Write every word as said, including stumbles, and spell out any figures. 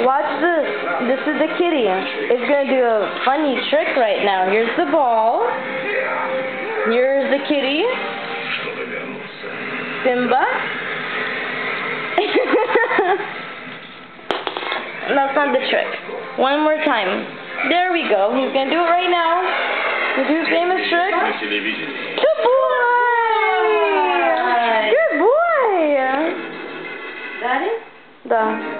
Watch this. This is the kitty. It's going to do a funny trick right now. Here's the ball. Here's the kitty. Simba. That's not the trick. One more time. There we go. He's going to do it right now. With his famous trick. Good boy! Good boy! Daddy? Да.